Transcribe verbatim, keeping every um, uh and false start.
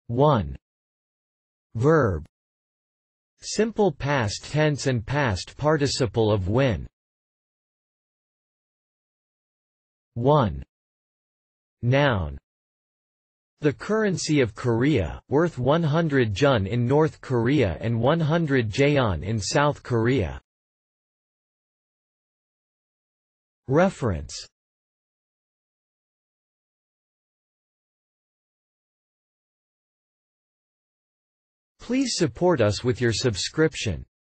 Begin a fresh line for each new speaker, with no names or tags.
one. Verb. Simple past tense and past participle of win. one. Noun. The currency of Korea, worth one hundred jeon in North Korea and one hundred jeon in South Korea. Reference. Please support us with your subscription.